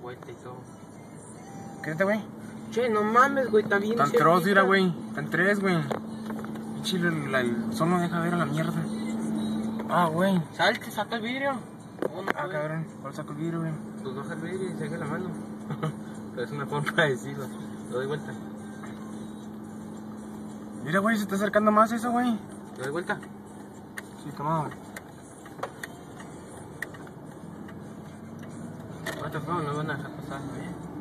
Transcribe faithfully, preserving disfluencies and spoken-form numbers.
vuelta y todo. ¿Qué güey? Che, no mames, güey, está bien. Tan tres, mira, güey. Tan tres, güey. Chile, el, el sol no deja ver a la mierda. Ah, güey. Salte, saca el vidrio. Oh, no, ah, puede. Cabrón, ¿cuál saco el vidrio, güey? Pues baja el vidrio y saca la mano. Pero es una forma de decirlo. Lo doy vuelta. Mira, güey, se está acercando más eso, güey. ¿Lo doy vuelta? Sí, toma, güey. Ahorita no me van a dejar pasar, güey.